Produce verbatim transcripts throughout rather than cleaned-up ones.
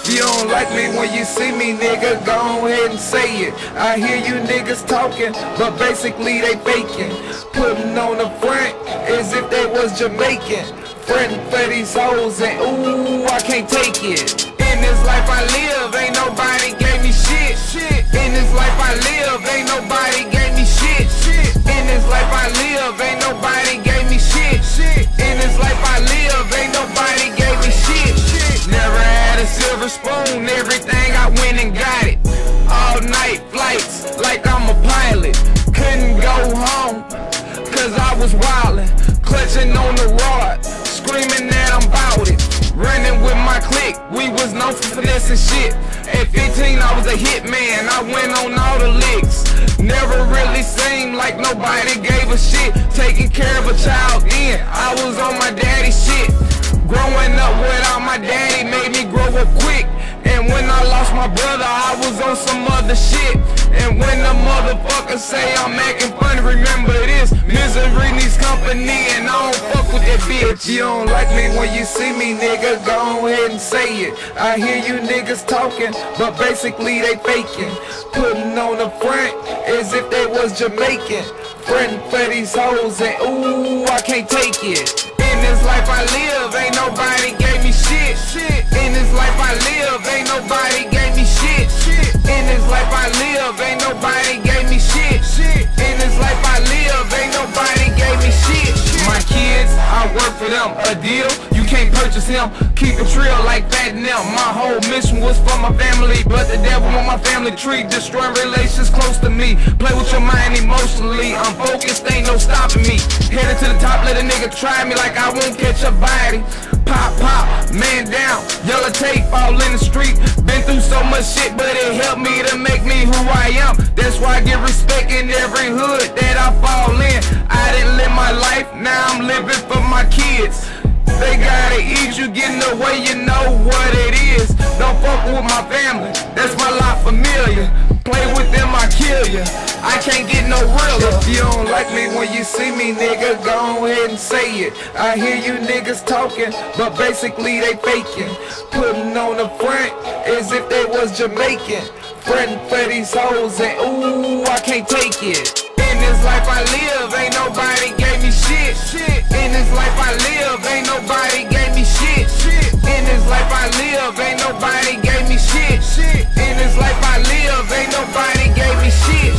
If you don't like me when you see me, nigga, go ahead and say it. I hear you niggas talking, but basically they faking. Putting on the front as if they was Jamaican. Frontin' for these hoes and ooh, I can't take it. In this life I live, ain't nobody gave me shit. In this life I live, ain't nobody gave me shit. In this life I live, ain't nobody gave me shit. In this life I live, ain't nobody gave me shit. Never had a silver spoon, everything I went and got it. All night flights, like I'm a pilot. Couldn't go home, cause I was wildin'. Clutching on the rod, screaming that I'm bout it. Running with my clique, we was known for finessing shit. At fifteen I was a hit man, I went on all the licks. Never really seemed like nobody gave a shit. Taking care of a child then, I was on my daddy's shit. Growing up without my daddy made me grow up quick. And when I lost my brother, I was on some other shit. And when the motherfuckers say I'm acting funny, remember this: misery needs company, and I don't fuck with that bitch. You don't like me when you see me, nigga, go ahead and say it. I hear you niggas talking, but basically they faking. Putting on the front as if they was Jamaican. Frontin' for these hoes and ooh, I can't take it. In this life I live, ain't nobody gave me shit. In this life I live, ain't nobody gave me shit. In this life I live, ain't nobody gave me shit. In this life I live, ain't nobody gave me shit. My kids, I work for them, a deal, you can't purchase him. Keep it real like that and them. My whole mission was for my family, but the devil on my family tree, destroying relations close to me. Play with your mind emotionally, I'm focused, ain't no stopping me. Headed to the top, let a nigga try me like I won't catch a body. Pop, pop, man down, yellow tape all in the street. Been through so much shit, but it helped me to make me who I am. That's why I get respect in every hood that I fall in. I didn't live my life, now I'm living for my kids. They gotta eat, you getting away, you know what it is. Don't fuck with my family, that's my lot familiar. Play with them, I kill ya, I can't get no realer. If you don't like me when you see me, nigga, go ahead and say it. I hear you niggas talking, but basically they faking. Putting on the front as if they was Jamaican. Frontin' for these hoes and ooh, I can't take it. In this life I live, ain't nobody gave me shit. In this life I live, ain't nobody gave me shit. In this life I live, ain't nobody gave me shit. In this life I live, ain't nobody gave me shit.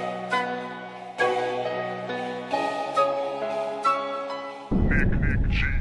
Nick, Nick G.